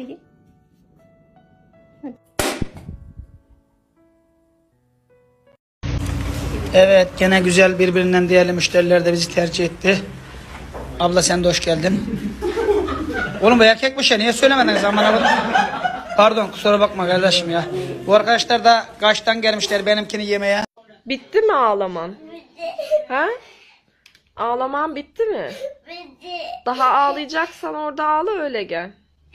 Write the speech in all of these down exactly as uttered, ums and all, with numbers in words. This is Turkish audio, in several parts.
Hadi. Evet, gene güzel birbirinden değerli müşteriler de bizi tercih etti. Abla sen de hoş geldin. Oğlum bu erkekmiş ya, niye söylemediniz aman? Pardon, kusura bakma kardeşim ya. Bu arkadaşlar da kaçtan gelmişler benimkini yemeye. Bitti mi ağlaman? Ha? Ağlaman bitti mi? Bitti. Daha ağlayacaksan orada ağla, öyle gel.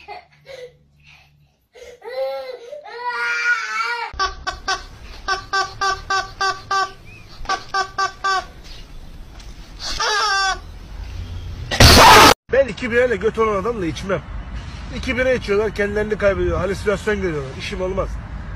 Ben iki birayla göt olan adamla içmem. İki bira içiyorlar, kendilerini kaybediyor, halüsinasyon görüyorlar. İşim olmaz.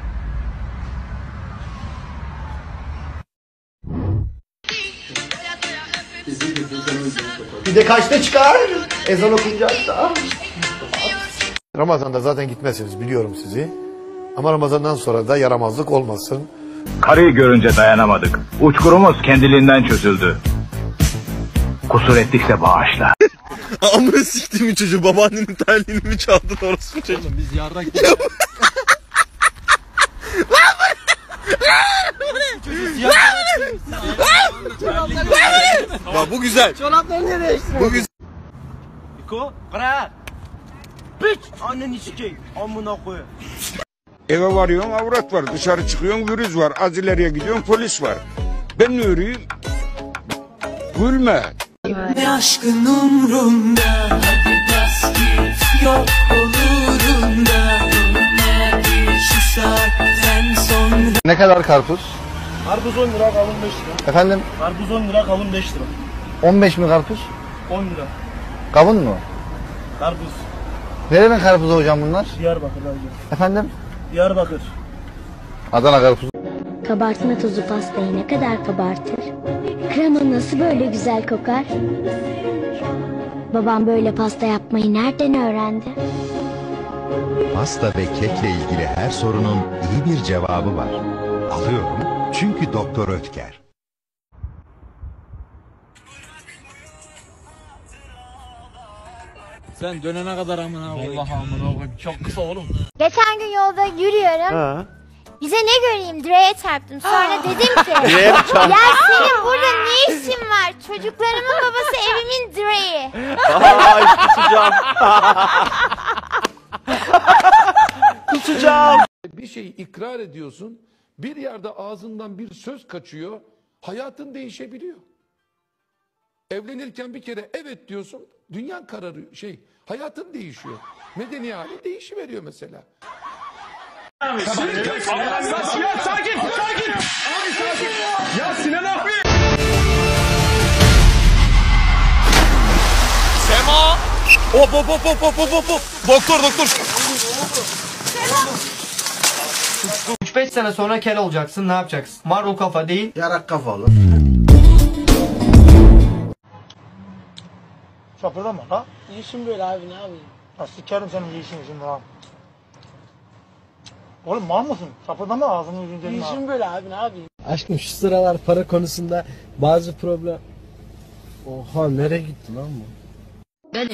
Bir de kaçta çıkar? Ezan okunacak da. Ramazan'da zaten gitmezsiniz, biliyorum sizi. Ama Ramazan'dan sonra da yaramazlık olmasın. Karıyı görünce dayanamadık. Uçkurumuz kendiliğinden çözüldü. Kusur ettikse bağışla. Amına siktiğimin çocuğu, babaannenin terliğini mi çaldın orospu çocuğu? Oğlum biz yarrak gidelim. Bak bu güzel. Çorapları nereye değiştirdin? Bu güzel. Niko, bırak. Piç! Anneni sikeyim, amına koyayım. Eve varıyorsun avrat var, dışarı çıkıyorsun virüs var, az ileriye gidiyorsun polis var. Ben ne öreyim? Gülme. Ne aşkın umrumda, hadi bas git, yok olurum da. Nerede şu saatten sonra? Ne kadar karpuz? Karpuz on lira, kavun beş lira. Efendim? Karpuz on lira, kavun beş lira. on beş mi karpuz? on lira. Kavun mu? Karpuz. Nereden karpuz hocam bunlar? Diyarbakır hocam. Efendim? Diyarbakır. Adana karpuz. Kabartma tozu pastayı ne kadar kabartır? Krema nasıl böyle güzel kokar? Babam böyle pasta yapmayı nereden öğrendi? Pasta ve kekle ilgili her sorunun iyi bir cevabı var. Alıyorum çünkü Doktor Ötker. Sen dönene kadar amına koyayım. Allah amına koyayım. Çok kısa oğlum. Geçen gün yolda yürüyorum. Ha. Bize ne göreyim, direğe çarptım. Sonra dedim ki, Direğe mi çarptın? ya senin burada ne işin var? Çocuklarımın babası evimin direği. Ay kusacağım. Kusacağım. Bir şeyi ikrar ediyorsun, bir yerde ağzından bir söz kaçıyor, hayatın değişebiliyor. Evlenirken bir kere evet diyorsun, dünyan kararıyor, şey, hayatın değişiyor. Medeni hali değişiveriyor mesela. Sakin, sakin, sakin. Abi sakin. Ya Sinan abi. Sema. Hop hop hop hop hop hop hop. Doktor doktor. üç beş sene sonra kel olacaksın, ne yapacaksın? Marul kafa değil, Yarak kafalı. Şapırdama ha. İşim böyle abi, ne yapayım? Ya sikerim senin yiyişini şimdi ha. Oğlum mal mısın? Şapırdama ağzını yüzünü delin ha. İşim böyle abi, ne yapayım? Aşkım şu sıralar para konusunda bazı problem... Oha nereye gitti lan bu? Beni.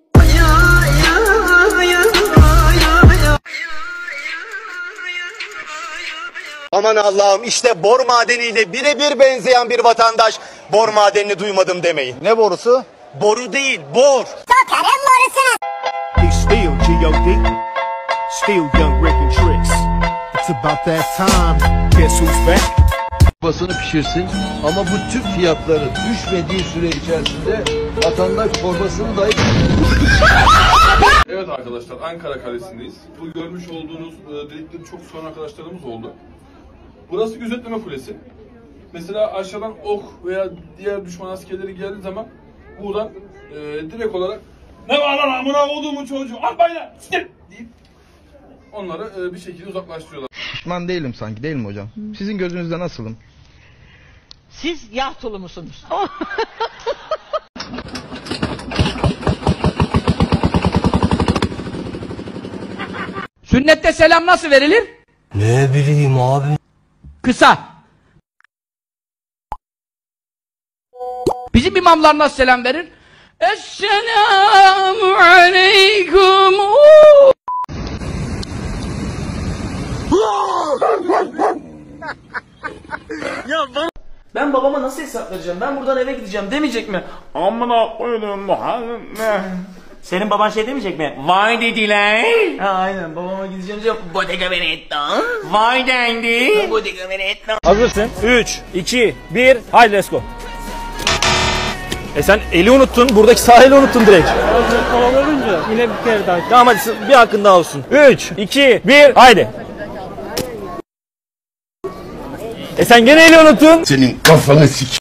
Aman Allah'ım, işte bor madeniyle birebir benzeyen bir vatandaş. Bor madenini duymadım demeyin. Ne borusu? Boru değil, bor. Sokarım borusunu. He's still G O D. Still young breaking tricks. It's about that time. Guess who's back? Basını pişirsin ama bu tüp fiyatları düşmediği süre içerisinde vatandaş çorbasını dahi... Evet arkadaşlar, Ankara Kalesi'ndeyiz. Bu görmüş olduğunuz e, delikleri çok soran arkadaşlarımız oldu. Burası gözetleme kulesi. Mesela aşağıdan ok veya diğer düşman askerleri geldiği zaman buradan e, direkt olarak "Ne var lan amına koduğumun çocuğu, al bayla siktir!" deyip onları e, bir şekilde uzaklaştırıyorlar. Pişman değilim sanki, değil mi hocam? Sizin gözünüzde nasılım? Siz yağ tulu musunuz? Sünnette selam nasıl verilir? Ne bileyim abi. Kısa. Bizim imamlar nasıl selam verir? Esselamu aleyküm. Ben babama nasıl hesap vereceğim? Ben buradan eve gideceğim demeyecek mi? Amına koydum Muhammed. Senin baban şey demeyecek mi? Vay dediler. Ha aynen, babama gideceğim diyor. Bodega Veneta. Vay dendi. Bodega Veneta. Hazırsın. üç, iki, bir, haydi let's go. E sen eli unuttun, buradaki sağ eli unuttun direkt. Olunca yine bir kere daha. Tamam hadi bir hakkın daha olsun. üç, iki, bir, haydi. E sen gene eli unuttun. Senin kafanı sik.